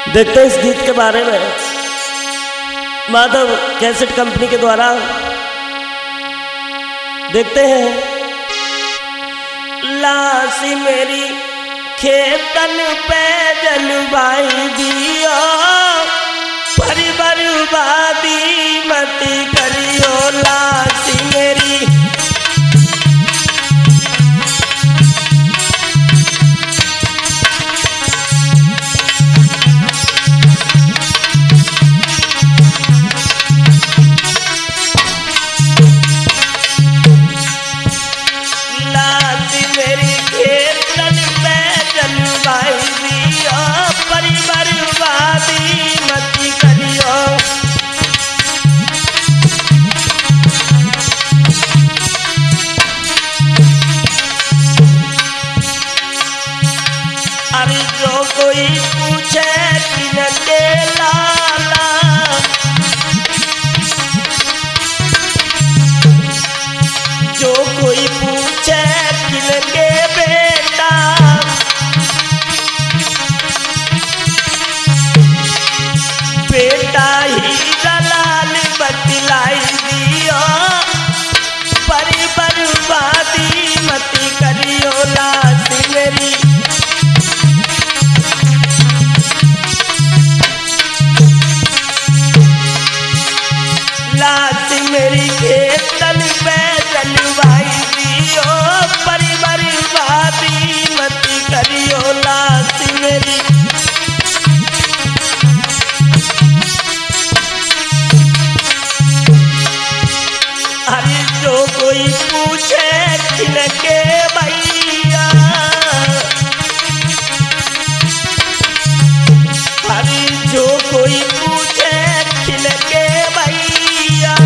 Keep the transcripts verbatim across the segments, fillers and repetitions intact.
देखते हैं इस गीत के बारे में। माधव कैसेट कंपनी के द्वारा देखते हैं। लासी मेरी खेतन पे जलवाई दियो, पर बर्बादी मत करियो। लासी मेरी कोई पूछे किनके लाला, जो कोई पूछे किनके बेटा, बेटा ही दलाल बतलाई दियो, पर बर्बादी मत करियो। लासी मेरी लासी मेरी खेतन पे जलवाई दियो, पर बर्बादी मत करियो। लासी मेरी अरे जो कोई पूछे किनके भैया, अरे जो कोई पूछे किनके भैया,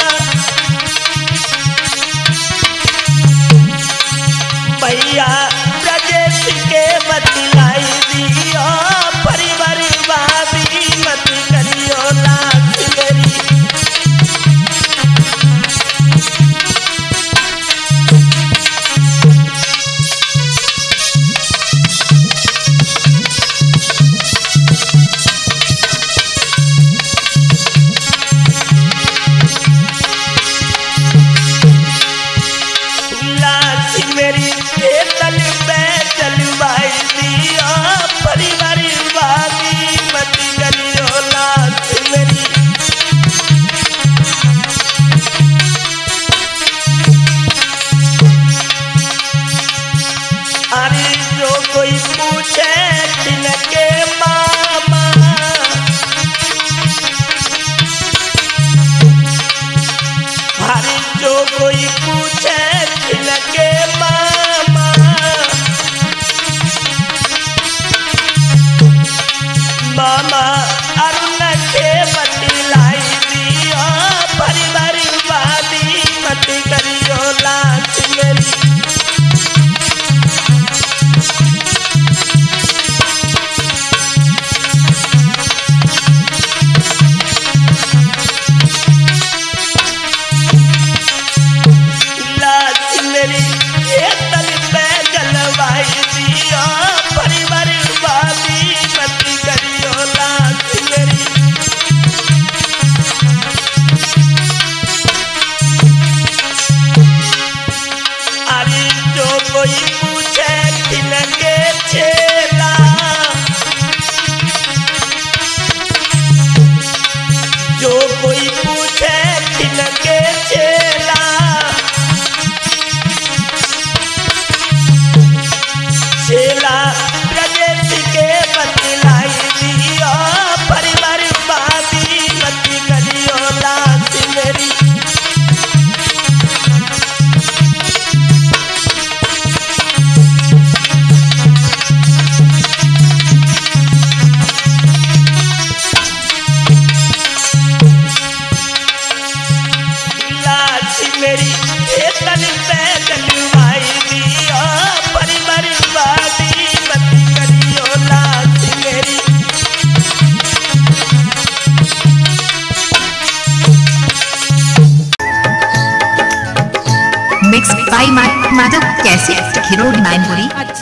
भैया ब्रजेश के बतलाई दियो, पर बर्बादी मत करियो। लासी मेरी मेरी खेतन पे जलवाई दियो, पर बर्बादी मत करियो। लासी मेरी अरे जो कोई पूछे किनके मामा, अरे जो कोई पूछे किनके मामा, मामा अरुण के बतलाई दियो, पर बर्बादी मत करियो। लासी मेरी लासी मेरी खेतन पे जलवाई दियो, पर बर्बादी मत करियो। लासी मेरी अरे जो कोई पूछे किनके चेला, जो कोई पूछे किनके चेला, चेला ब्रजेश के बतलाई दियो, पर बर्बादी मत करियो। लासी मेरी लासी मेरी खेतन पे जलवाई दियो, पर बर्बादी मत करियो। लासी मेरी मिक्स बाय माधव कैसेट खिरोड मैनपुरी।